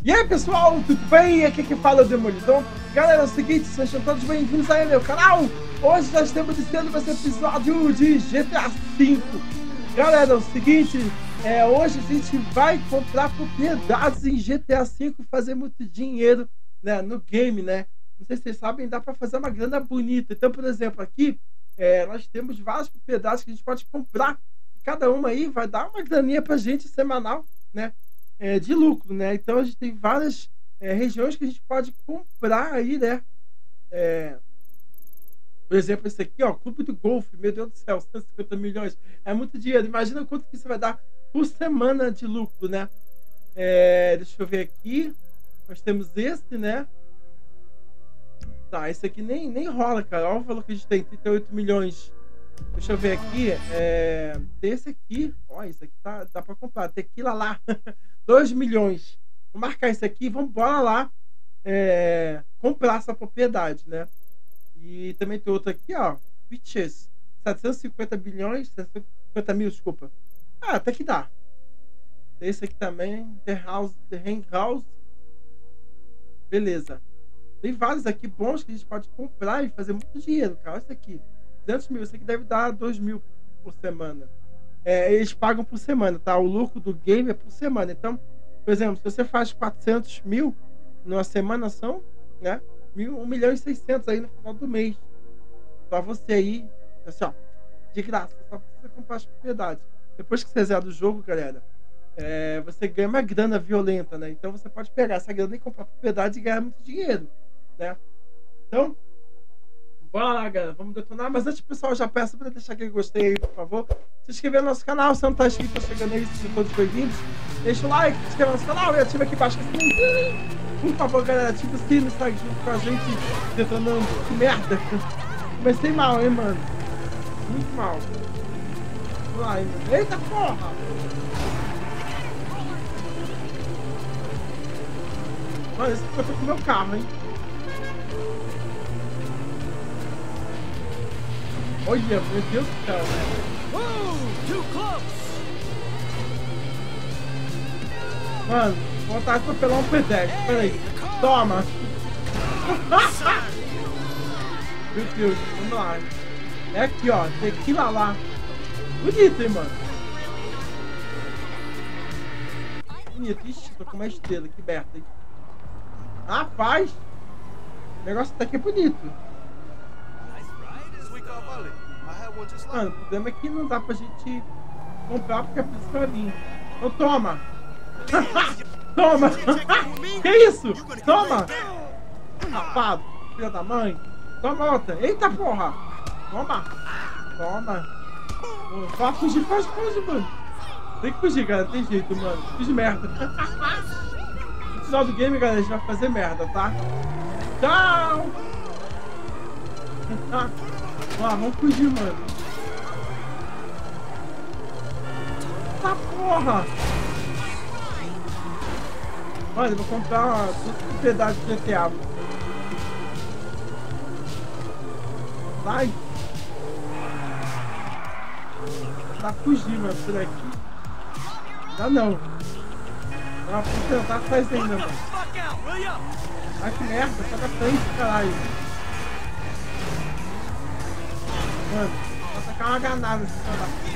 E aí pessoal, tudo bem? Aqui que fala é o Demolidor. Galera, é o seguinte, sejam todos bem-vindos aí ao meu canal. Hoje nós estamos iniciando esse episódio de GTA V. Galera, é o seguinte, hoje a gente vai comprar propriedades em GTA V e fazer muito dinheiro, né, no game, né? Não sei se vocês sabem, dá para fazer uma grana bonita. Então, por exemplo, aqui nós temos várias propriedades que a gente pode comprar. Cada uma aí vai dar uma graninha pra gente semanal, né? De lucro, né? Então a gente tem várias regiões que a gente pode comprar aí, né? Por exemplo, esse aqui, ó, Clube do Golfe, meu Deus do céu, 150 milhões. É muito dinheiro. Imagina quanto que isso vai dar por semana de lucro, né? Deixa eu ver aqui. Nós temos esse, né? Tá, esse aqui nem rola, cara. Olha o valor que a gente tem, 38 milhões. Deixa eu ver aqui. Tem esse aqui. Ó, isso aqui dá pra comprar. Tequila lá. 2 milhões. Vou marcar isso aqui. Vamos embora lá comprar essa propriedade, né? E também tem outro aqui, ó. Bitches. 750 bilhões. 750 mil, desculpa. Ah, até que dá. Tem esse aqui também. The Hang House. Beleza. Tem vários aqui bons que a gente pode comprar e fazer muito dinheiro, cara. Olha isso aqui. 200 mil. Isso aqui deve dar 2 mil por semana. Eles pagam por semana, tá? O lucro do game é por semana. Então, por exemplo, se você faz 400 mil numa semana, são, né, 1 milhão e 600 aí no final do mês. Pra você aí, assim, ó, de graça, só pra você comprar as propriedades. Depois que você zera o jogo, galera, você ganha uma grana violenta, né? Então você pode pegar essa grana e comprar propriedade e ganhar muito dinheiro, né? Então, bora lá, galera, vamos detonar. Mas antes, pessoal, eu já peço para deixar aquele gostei aí, por favor. Se inscrever no nosso canal, se não tá inscrito, tá chegando aí, sejam todos bem-vindos. Deixa o like, se inscreva no nosso canal e ativa aqui embaixo o sininho. Por favor, galera, ativa o sino, está junto com a gente detonando. Que merda! Comecei mal, hein, mano? Muito mal. Vamos lá, hein, mano. Eita porra! Mano, esse aqui eu tô com o meu carro, hein? Olha, meu Deus do céu, velho. Mano, vontade de atropelar um pedestre. Pera aí. Toma. Meu Deus, vamos lá. É aqui, ó. Tequila lá. Bonito, hein, mano. Bonito. Ixi, tô com uma estrela. Que merda, hein. Rapaz. O negócio daqui é bonito. Mano, o problema é que não dá pra gente comprar porque a pessoa é linda. Então toma! Toma! Que isso? Toma! Rapado, filha da mãe! Toma outra! Eita porra! Toma! Toma! Vai fugir, foge, mano! Tem que fugir, galera, tem jeito, mano. Fiz merda. No final do game, galera, a gente vai fazer merda, tá? Tchau! Vamos fugir, mano. Tá porra! Mano, eu vou comprar uma propriedade de GTA. Vai! Tá fugindo, mano, por aqui. Dá não. Não, vou tentar fazer ainda, mano. Ai, que merda, só da frente, caralho. Mano, vou atacar uma granada nesse cara.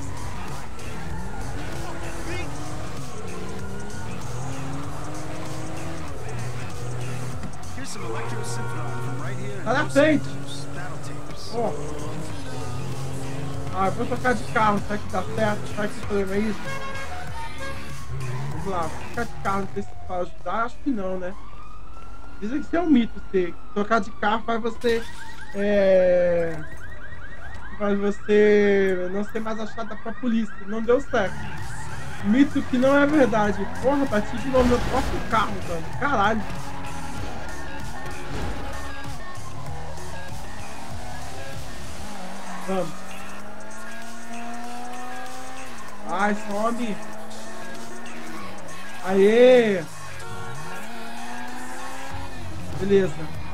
Tá na frente! Ó. Eu vou trocar de carro, será que dá certo? Será que o problema é isso? Vamos lá, vou trocar de carro, não sei se vai ajudar, acho que não, né? Dizem que isso é um mito, ter trocar de carro faz você não ser mais achada pra polícia. Não deu certo. Mito que não é verdade. Porra, bati de novo no meu próprio carro, mano. Caralho. Vamos. Ai, some. Aê. Beleza.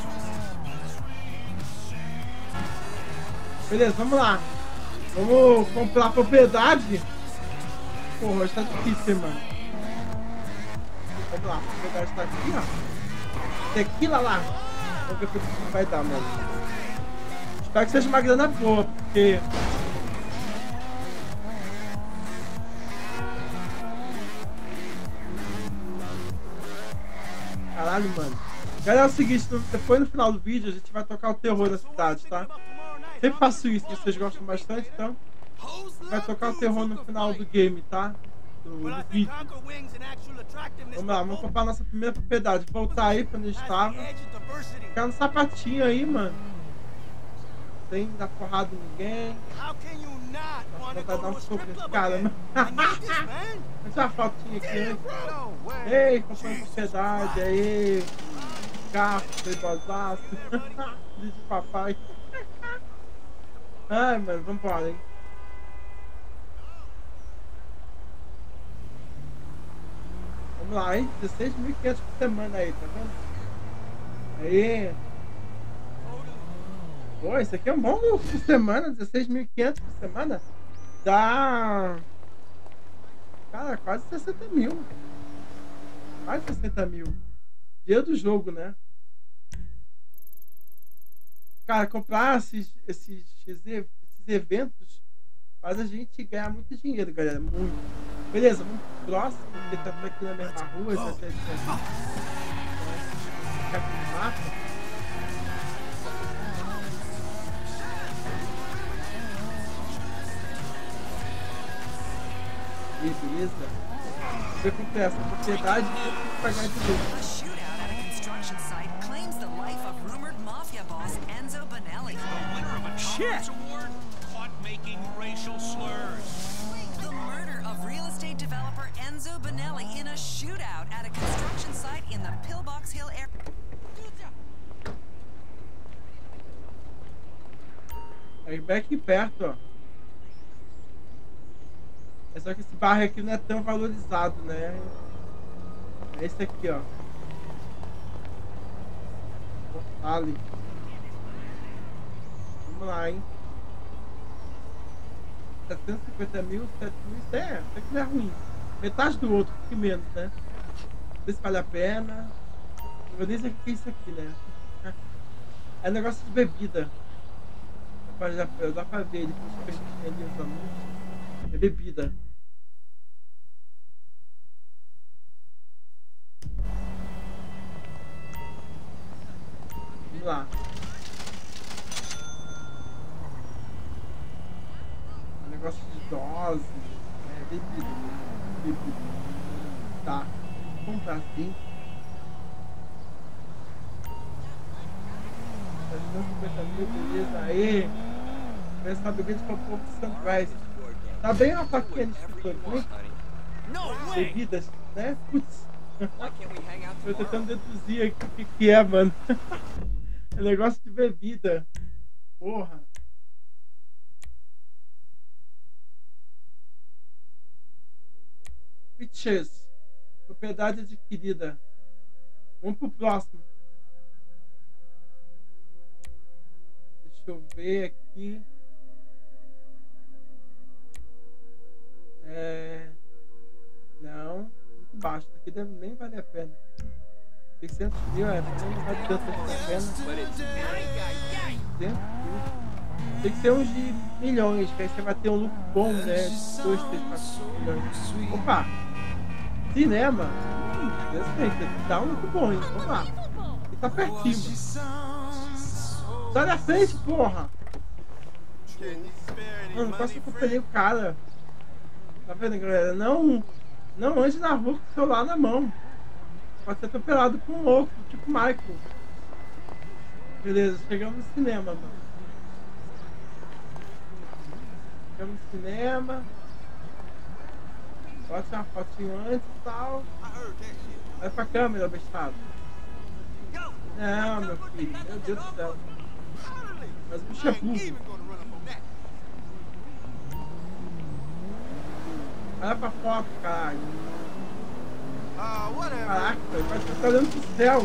Beleza, vamos lá. Vamos comprar propriedade. Porra, hoje tá difícil, mano. Vamos lá, a verdade tá aqui, ó. Tequila lá. Vamos ver quanto que vai dar, mano. Espero que seja uma grana boa, porque... Caralho, mano. Galera, é o seguinte, depois no final do vídeo a gente vai tocar o terror da cidade, tá? Sempre faço isso, vocês gostam bastante, então... Vai tocar o terror no final do game, tá? Do vídeo. Vamos lá, vamos comprar a nossa primeira propriedade. Voltar aí pra onde estava. Ficar no sapatinho aí, mano. Sem dar porrada em ninguém. Nossa, vai dar um soco nesse cara, mano. Deixa uma fotinha aqui antes. Ei, comprando propriedade, aí. Carro, playboyzaço. Diz de papai. Ai, mano, vambora, hein. Vamos lá, hein? 16.500 por semana aí, tá vendo? Aí. Pô, isso aqui é um bom lucro por semana. 16.500 por semana. Dá... Cara, quase 60 mil. Quase 60 mil. Dia do jogo, né? Cara, comprar esses eventos faz a gente ganhar muito dinheiro, galera. Muito. Beleza, vamos pro próximo, porque tá aqui na mesma rua, já tem aqui no mapa. Beleza. Vou comprar essa propriedade e vou ter que pagar de novo. Shit! Caught making racial slurs. The murder of real estate developer Enzo Bonelli in a shootout at a construction site in the Pillbox Hill area. Aí bem aqui perto, ó. É só que esse bairro aqui não é tão valorizado, né? É esse aqui, ó. Ali. Vamos lá, hein? 750 mil, 7 mil, isso até que não é ruim. Metade do outro, que menos, né? Não sei se vale a pena. Eu nem sei o que é isso aqui, né? É negócio de bebida. Dá pra ver ele com os pertinhos ali, os anúncios. É bebida. Vamos lá. Negócio de dose, bebida. Tá, vamos comprar assim. Tá de 50 mil, beleza, aí. Essa bebida de pouco Sunrise. Tá bem uma faquinha de escritor, né? Bebidas, né? Putz. Tô tentando deduzir aqui o que é, mano. É negócio de bebida. Porra. Pitches. Propriedade adquirida. Vamos pro próximo. Deixa eu ver aqui. Não. Muito baixo. Isso aqui deve nem valer a pena. 600 mil, também não vale tanto a pena. 600 mil. Tem que ser uns de milhões, que aí você vai ter um lucro bom, né? 2, 3, 4 milhões. Opa! Cinema! Dá um lucro bom, hein? Vamos lá. E tá pertinho. Sai da frente, porra! Mano, quase que eu atropelei o cara. Tá vendo, galera? Não ande na rua com o celular na mão. Pode ser atropelado por um louco, tipo Michael. Beleza, chegamos no cinema, mano. Chegamos no cinema. Pode tirar uma fotinho antes e tal. Vai pra câmera, bestado. Não, meu filho. Meu Deus do céu. Mas o bicho é burro. Olha pra foto, caralho. Caraca, vai estar olhando pro céu.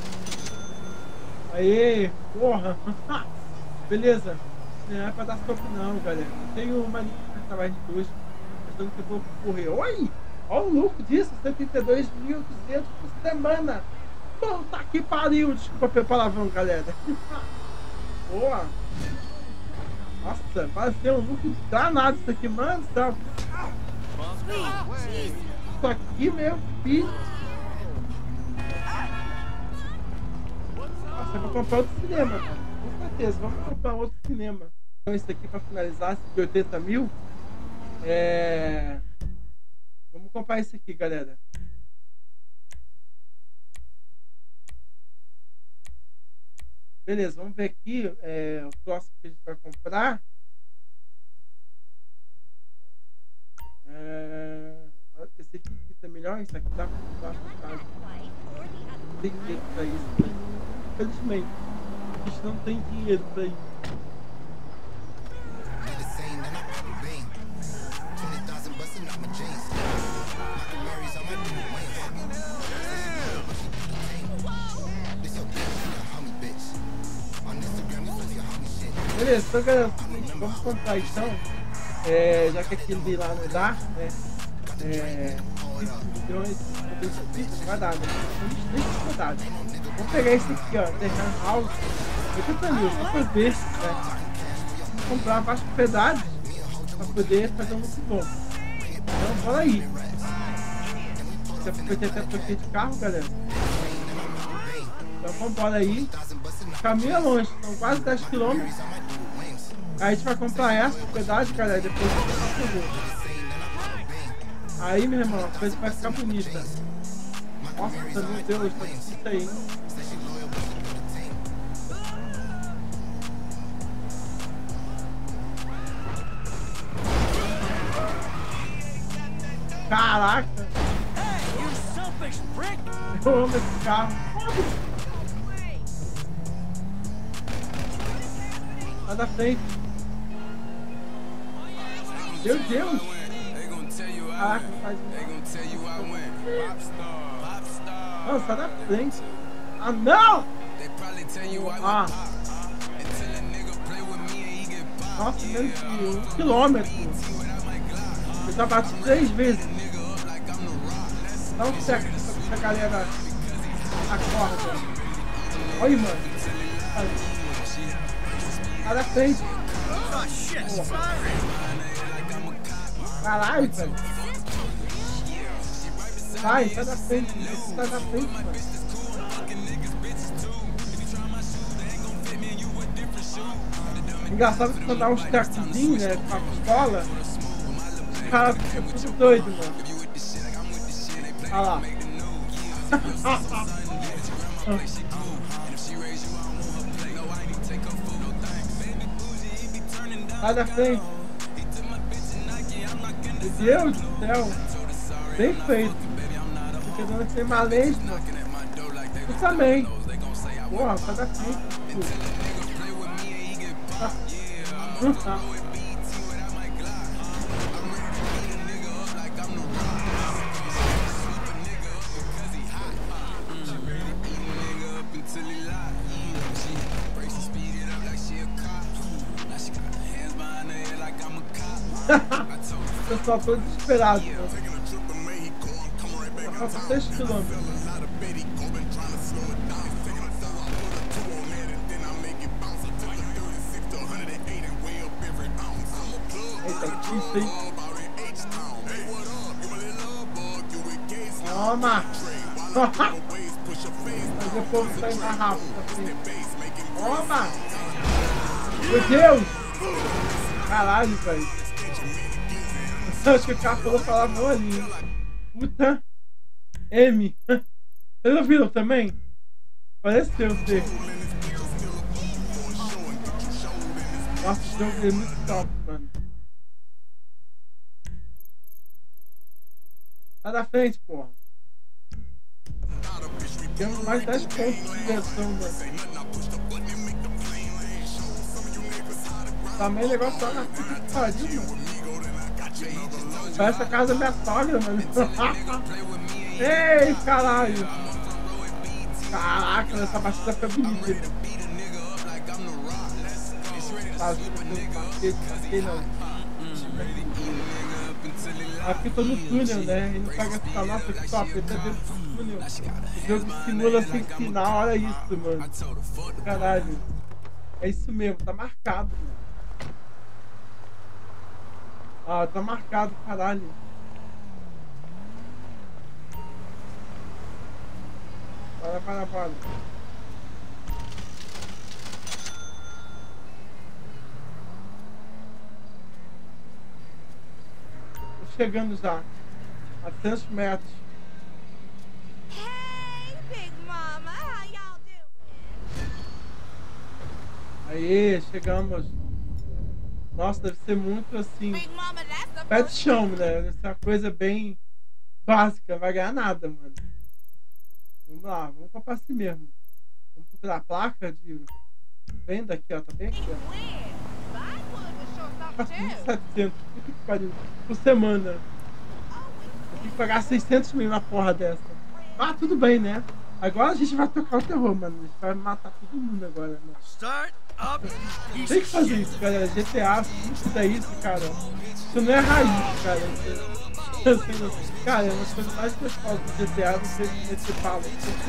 Aê, porra. Beleza. Não é pra dar soco não, galera. Tem uma linha que trabalha de dois. Pensando que eu vou correr. Oi! Olha o lucro disso, 72.200 por semana. Puta que pariu, desculpa pelo palavrão, galera. Boa. Nossa, vai ser um lucro danado isso aqui, mano. Isso aqui, meu filho. Nossa, eu vou comprar outro cinema, cara. Com certeza, vamos comprar outro cinema. Então, isso aqui pra finalizar, esse de 80 mil. Vamos comprar esse aqui, galera. Beleza, vamos ver aqui o próximo que a gente vai comprar. Esse aqui tá melhor, isso aqui dá pra comprar. Tem dinheiro pra isso, né? Infelizmente, a gente não tem dinheiro pra isso. Beleza, então galera, vamos comprar então, já que aquilo de lá não dá, né? 5 milhões, vai dar, né? Vamos pegar esse aqui, ó, The Hand House, 80 mil, só pra ver, né? Vamos comprar mais propriedades para poder fazer um lucro bom. Então, bora aí. Você aproveitar até troquei de carro, galera. Então, vamos embora aí. O caminho é longe, são quase 10 km. Aí a gente vai comprar essa propriedade, galera, depois a gente vai fazer. Aí, meu irmão, a coisa vai ficar bonita. Nossa, meu Deus, tá difícil aí, hein? Caraca! Eu amo esse carro. Lá da frente. Meu Deus! Caraca, faz não, sai da frente. Ah, não! Ah. Nossa, menos de 1 quilômetro. Eu já bati 3 vezes. Dá um certo pra a galera acorda. Olha aí, mano. Sai da frente. Caralho, velho. Sai da frente. Sai da frente, mano. Engraçado que quando dá uns tacozinhos, né, com a pistola, os caras ficam tudo doidos, mano. Olha lá. Sai da frente. Meu Deus do céu. Bem feito. Tô querendo ser malês, mano. Tu também. Porra, sai da frente. Não tá. Eu só tô desesperado. Falta 6 km. Eita, difícil, hein? Toma! Mas o povo tá indo mais rápido assim. Toma! Meu Deus! Caralho, velho. Acho que o cara falou palavrão ali. Puta M. Vocês ouviram também? Pareceu ser. Nossa, esse jogo é muito top, mano. Sai da frente, porra. Temos mais 10 pontos de diversão, mano. Também o negócio tá na puta que pariu, mano. Parece a casa da minha sogra, mano. Ei, caralho. Caraca, essa batida foi bonita. Batei não. Aqui eu tô no túnel, né? E não paga ficar, nossa, que top, eu tô dentro do túnel. O jogo simula sem final, olha isso, mano. Caralho. É isso mesmo, tá marcado, mano. Ah, tá marcado, caralho. Para. Tô chegando já. A 300 metros. Hey, Big Mama, how y'all doing? Aê, chegamos. Nossa, deve ser muito assim. Big Mama, that's the Pé de first chão, né? Deve ser uma coisa bem básica. Vai ganhar nada, mano. Vamos lá, vamos comprar assim mesmo. Vamos procurar a placa de venda aqui, ó. Tá bem aqui, ó. win. Vinewood was sure something too. 700. Puta que pariu. Por semana. Eu tenho que pagar 600 mil na porra dessa. Ah, tudo bem, né? Agora a gente vai tocar o terror, mano. A gente vai matar todo mundo agora, mano. Start up. Tem que fazer isso, galera. GTA, se fizer isso, cara. Isso não é raiz, cara. Cara, é uma das coisas mais gostosas do GTA, você meter bala.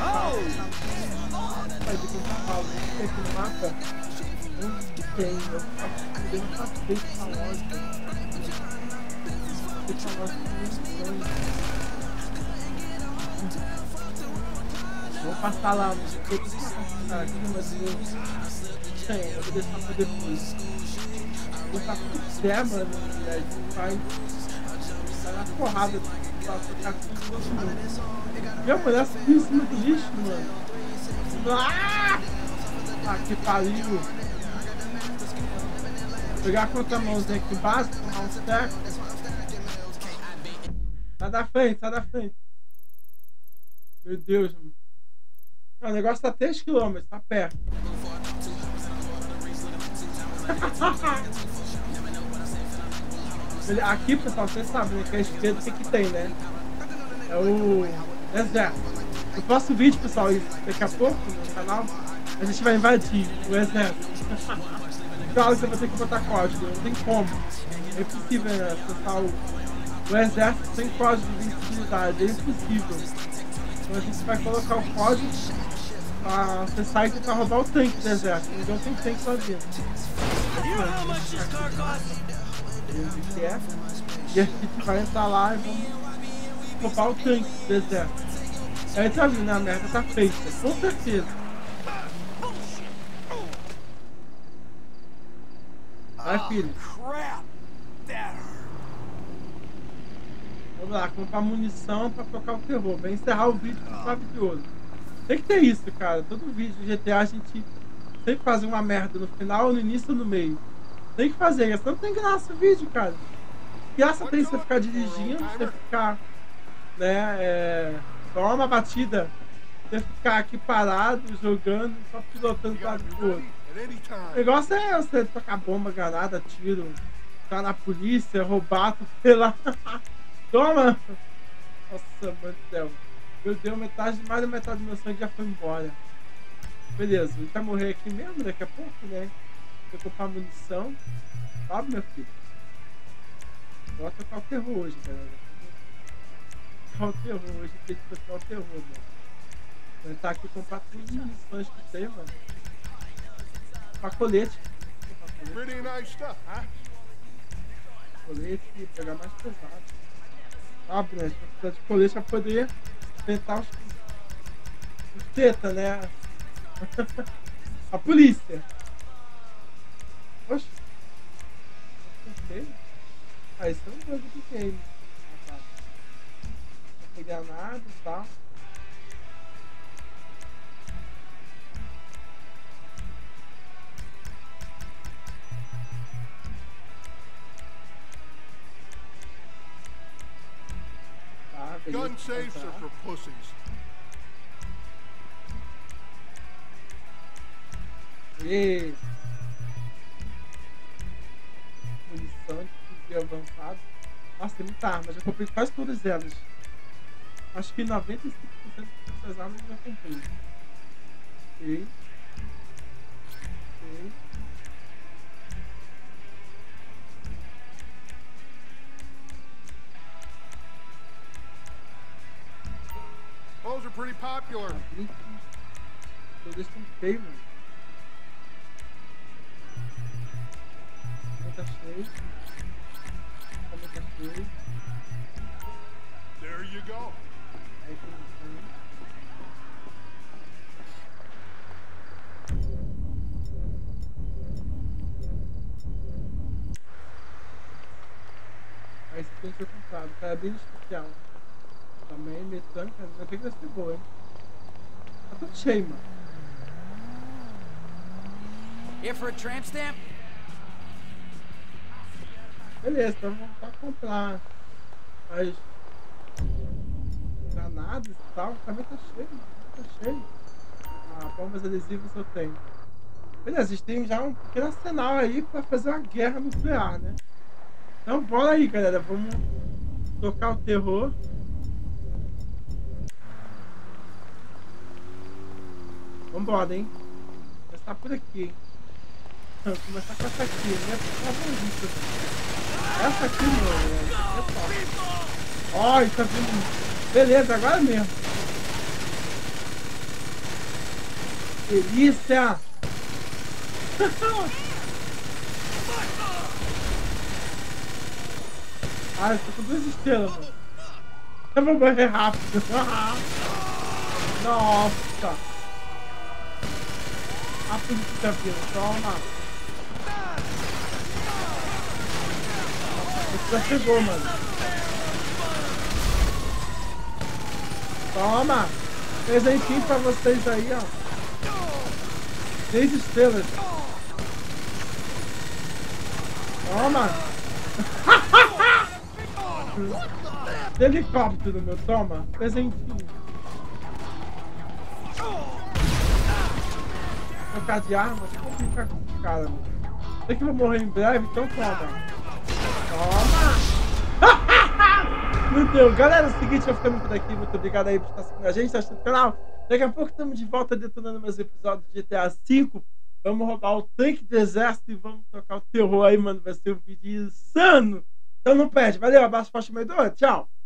Vai ver quem tá falando. Tem aqui no mapa. Onde tem? Eu não faço feito na loja. Feito na loja de munições. Vou passar lá, mas eu tô passar aqui, mas eu vou deixar pra depois. Vou passar o que quiser, mano. E aí a gente vai na porrada pra tocar com todo mundo. Meu, mulher subiu em cima do lixo, mano. Ah, que pariu. Vou pegar a contramãozinha aqui embaixo, tomar um stack. Sai da frente, sai da frente. Meu Deus, mano. O negócio tá 3 km, tá perto. Aqui, pessoal, vocês sabem, né, que a esquerda o que tem, né? É o exército. No próximo vídeo, pessoal, daqui a pouco no canal, a gente vai invadir o exército. Claro que eu vou ter que botar código, não tem como. É impossível, né? Acessar o exército sem código de invencibilidade, é impossível. Então a gente vai colocar o código pra acessar e tentar roubar o tanque do exército. Então tem tanque lá dentro. E a gente vai entrar lá e vamos roubar o tanque do exército. Aí tá vindo, a merda tá feita, com certeza. Vai, filho. Vamos lá, comprar munição pra tocar o terror. Vai encerrar o vídeo com chave de ouro. Tem que ter isso, cara. Todo vídeo de GTA a gente sempre faz uma merda no final, no início ou no meio. Tem que fazer, senão não tem graça o vídeo, cara. Graça tem você ficar dirigindo, você ficar, né, só uma batida, você ficar aqui parado, jogando, só pilotando para lado do outro. O negócio é você tocar bomba, granada, tiro, ficar na polícia, roubar, atropelar. Toma! Nossa, mano do céu. Eu dei mais da metade do meu sangue já foi embora. Beleza, ele vai morrer aqui mesmo daqui a pouco, né? Vou comprar munição. Sabe, meu filho? Vou tocar o terror hoje, galera. Tocar o terror hoje, tem que tocar o terror, mano. Vou tentar aqui comprar todas as munições que tem, mano. Pra colete. Pretty nice stuff, huh? Colete e pegar mais pesado. Sabe, né? Precisa de colete pra poder tentar os teta, né? A polícia. Oxe. Ah, isso é um jogo de game. Não pegar nada e tal. Tá, beleza. Gun safes are for pussies. E... munição de avançado. Nossa, tem muita arma, já comprei quase todas elas. Acho que 95% dessas armas eu já comprei. Ok. Ok. Those are pretty popular. Todos estão feios, mano. Tá cheio. Tá cheio. There you go. Aí tem. Aí esse tem que ser comprado. O cara é bem especial. Também mecânica, vai ter que ser boa, hein? Tá tudo cheio, mano. Here for a tramp stamp? Beleza, então vamos só comprar as granadas e tal. Também tá cheio, mano. Tá cheio. Ah, bombas adesivas eu tenho. Beleza, a gente tem já um pequeno arsenal aí pra fazer uma guerra nuclear, né? Então bora aí, galera. Vamos tocar o terror. Vambora, hein? Começar por aqui, hein? Vou começar com essa aqui, né? Essa aqui, mano. Ó, tá vindo. Beleza, agora mesmo. Delícia! Ah, eu tô com 2 estrelas, mano. Eu vou morrer rápido. Nossa! A polícia vindo, toma! Esse já chegou, mano. Toma! Presentinho pra vocês aí, ó. 6 estrelas. Toma! Helicóptero, meu, toma! Presentinho. Trocar de arma, vou brincar com esse cara, mano. Sei que eu vou morrer em breve, então toma. Toma! Meu Deus, galera, é o seguinte, eu ficando por aqui. Muito obrigado aí por estar assistindo a gente, assistindo o canal. Daqui a pouco estamos de volta detonando meus episódios de GTA V. Vamos roubar o tanque do exército e vamos tocar o terror aí, mano. Vai ser um vídeo insano. Então não perde. Valeu, abraço, forte, meio. Tchau!